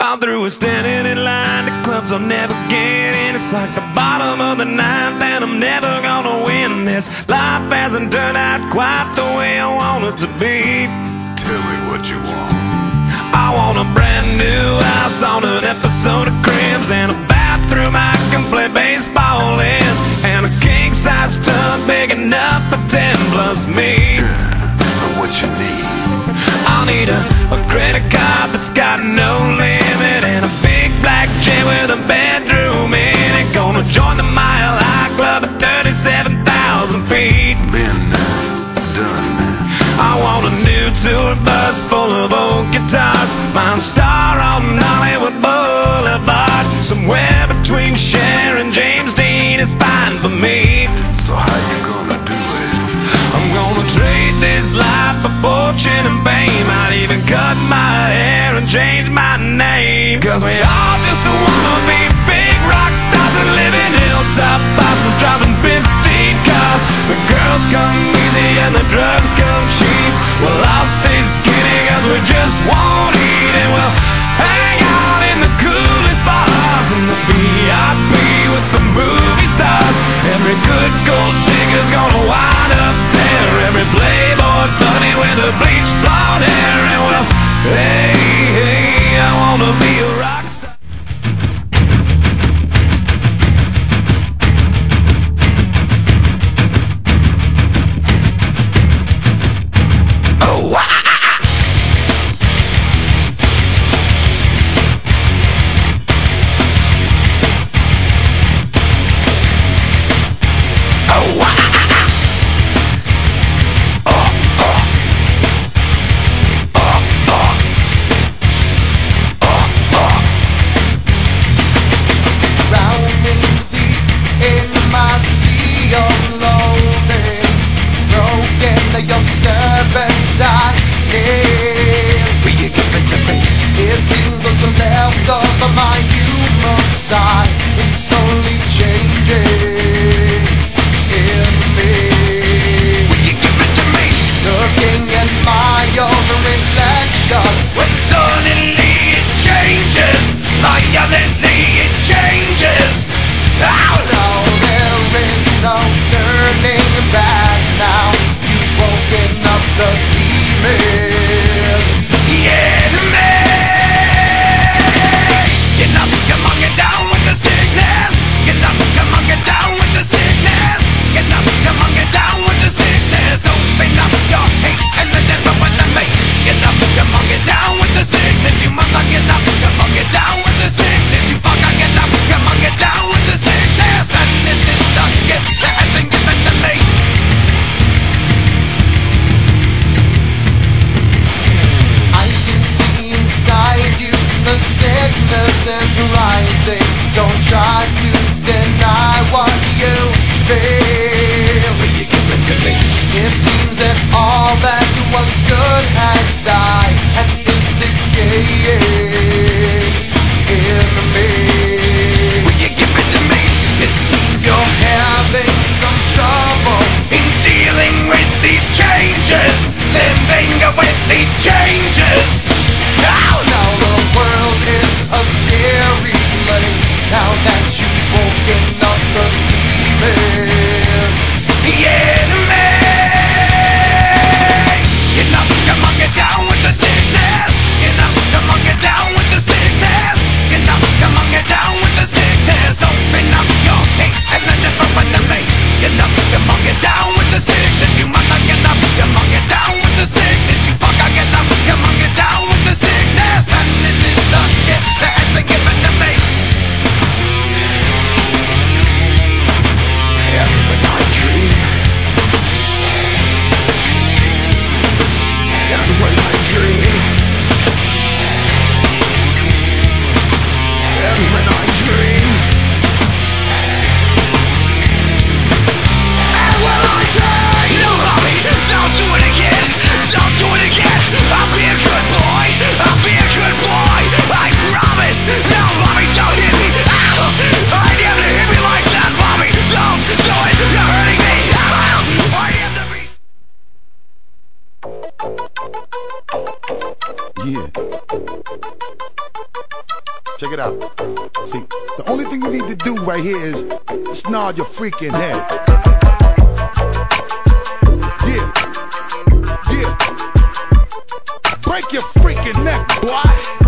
I'm through with standing in line to clubs I'll never get in. It's like the bottom of the ninth and I'm never gonna win this. Life hasn't turned out quite the way I want it to be. Tell me what you want. I want a brand new house on an episode of Cribs, and a bathroom I can play baseball in, and a king-size tub big enough for 10 plus me. So what you need? I'll need a credit card that's got no limit, and a big black jet with a bedroom in it. Gonna join the Mile High Club at 37,000 feet. Been done. I want a new tour bus full of old guitars, mine star on Hollywood Boulevard. Somewhere between Cher and James Dean is fine for me. So how you gonna do it? I'm gonna trade this life for fortune and fame. I'd even cut my hair and change my name, 'cause we all just wanna be big rock stars and live in hilltop bosses, driving 15 cars. The girls come easy and the drugs come cheap. Well, I'll stay skinny 'cause we just won't eat, and we'll hang out in the coolest bars in the VIP with the movie stars. Every good gold digger's gonna wind up there, every playboy bunny with a bleached blonde hair. And well, hey, hey, I wanna be a rock star. Oh, your serpentine. Will you give it to me? It seems what's left of my human side is slowly changing in me. Will you give it to me? Looking at my own reflection, when suddenly it changes, violently it changes. Oh no, there is no turning back now. Woken up the demon, the enemy. Get up, come on, get down with the sickness. Get up, come on, get down with the sickness. Get up, come on, get down with the sickness. Open up your hate and let them run with me. Get up, come on, get down with the sickness. You mother, get up, come on, get down with the sickness. You fucker, get up, come on, get down with the sickness. And this is the gift that has been given to me. The sickness is rising. Don't try to deny what you feel. Will you give it to me? It seems that all that was good has died and is decaying in me. Will you give it to me? It seems you're having some trouble in dealing with these changes, living with these changes. Oh no, the world is a scary place now that you've woken up the demon, the enemy. Get up, come on, get down with the sickness. Get up, come on, get down. Check it out. See, the only thing you need to do right here is just nod your freaking head. Yeah. Yeah. Break your freaking neck, boy.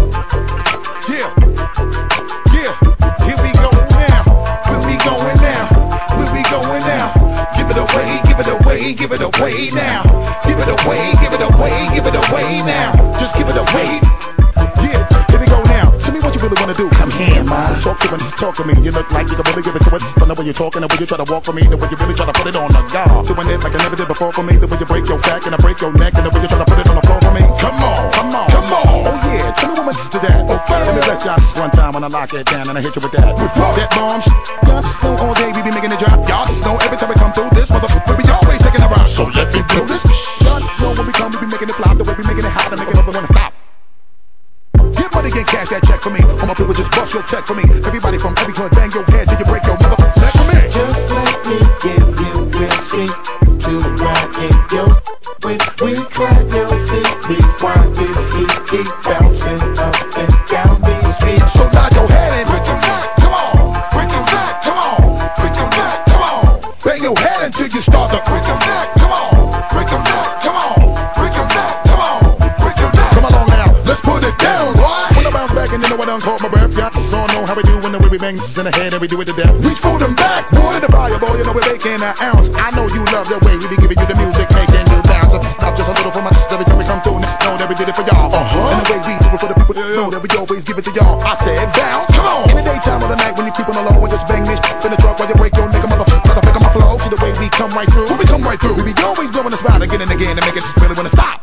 Yeah. Yeah. Here we go now. Where we going now? Where we going now? Give it away, give it away, give it away now. Give it away, give it away, give it away now. Just give it away. Yeah, here we go now. Tell me what you really wanna do. Come here, man. Talk to me, talk to me. You look like you can really give it to us. But the way you're talking, the way you try to walk for me, the way you really try to put it on the guard. Doing it like I never did before for me. The way you break your back and I break your neck, and the way you try to put it on the floor for me. Come on, come on, come on. Oh yeah, tell me what my sister that. Okay, let me bless y'all this one time when I lock it down and I hit you with that. That bomb y'all just know all day we be making it drop. Y'all just know every time we come through this motherfucker, we always taking a rock. So let me do this. Y'all know when we come, we be making it flop. The way we making it hot and making it up and wanna stop. Get money and cash that check for me. All my people just bust your check for me. Everybody from every club, bang your head till you break your motherfucking neck for me. Just let me give you real street to ride in your with. We clap your seat, rewind this heat, keep bouncing up and down these streets. So nod your head and break your neck. Come on, break your neck. Come on, break your neck. Come on, bang your head until you start to break your neck. Come on, break your neck. Come on, break your neck. Come on, break your neck. Come along now, let's put it down. When I bounce back and you know I done caught my breath. Y'all just all know how we do when the way we bang this in the head and we do it to death. Reach for them back, boy, the fire, boy, you know we're making an ounce. I know you love the way we be giving you the music, making you bounce. Let's stop just a little for my sister every time we come through and know that we did it for y'all. And the way we do it for the people that know that we always give it to y'all. I said bounce, come on. In the daytime or the night when you keep on alone and just bang this in the truck while you break your nigga motherfucker, pick up my flow. See the way we come right through. When we come right through, we be always blowing the spot again and again and make it just really wanna stop.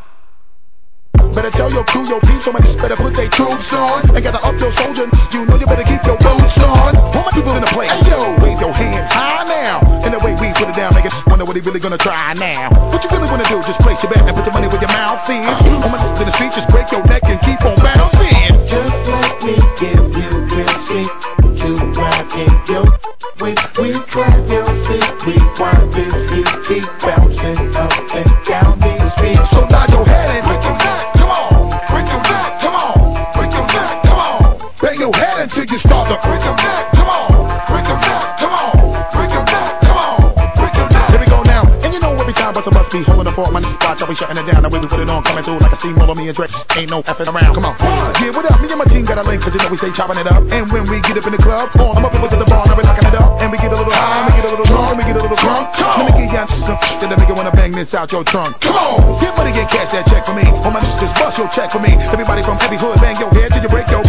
Better tell your crew, your peeps, somebody just better put their troops on and gather up your soldiers. You know you better keep your boots on. All my people in the place, hey yo, wave your hands high now. And the way we put it down, make it just wonder what they really gonna try now. What you really wanna do? Just place your bet and put your money where your mouth is. On my sister in the street, just break your neck and keep on bouncing. Just let me give you real street to ride in your with. We clap your seat, rewind this heat, keep bouncing up and down these streets. So nod your head and break your neck. Break your neck, come on, break your neck, come on. Bang your head until you start to break your neck, come on, break your neck, come on, break your neck, come on, break your neck. Here we go now, and you know every time bust must be holding the fort, man, this spot, y'all be shutting it down. The way we put it on, coming through like a steamroller, me and Drex, ain't no effing around. Come on, yeah, what up? Me and my team got a link, cause you know we stay chopping it up. And when we get up in the club, all my people to the bar, now we locking it up. And we get a little high, and we get a little drunk, and we get a little drunk. Let me get y'all some shit that make you wanna bang this out your trunk. Come on, get money, get cash that check for me. All my sisters, bust your check for me. Everybody from every hood, bang your head till you break your